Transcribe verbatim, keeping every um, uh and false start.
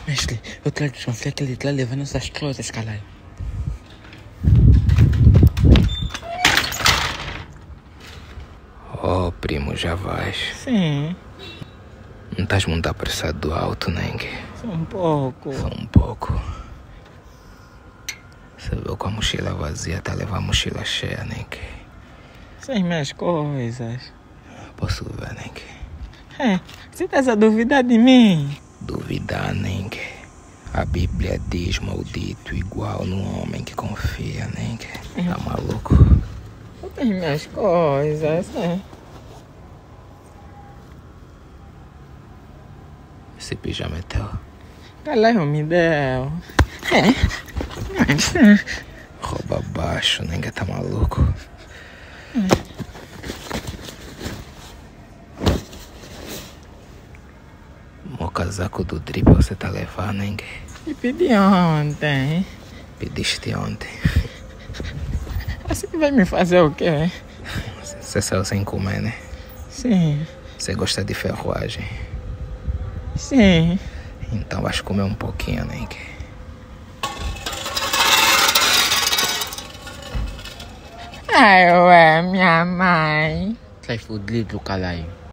Mestre, eu trago de conflito que ele está levando essas coisas, caralho. Oh, primo, já vais? Sim. Não estás muito apressado do alto, nem que? Só um pouco. Só um pouco. Você viu com a mochila vazia, tá a levar a mochila cheia, nem que? Sem minhas coisas. Posso ver, nem que? É, você tá a duvidar de mim? Duvidar, nem que? A Bíblia diz maldito igual no homem que confia, nem que? Tá maluco? Eu tenho minhas coisas, né? Esse pijama é teu? Caralho, me deu. É. Mas, Rouba baixo, nem que tá maluco? Hum. O casaco do drip você tá levando, nem que? E pedi ontem. Pediste ontem. Você vai me fazer o quê? Você saiu sem comer, né? Sim. Você gosta de ferroagem? Sim. Então vais comer um pouquinho, nem que? Ai, ué, minha mãe. Sai fudido, caralho.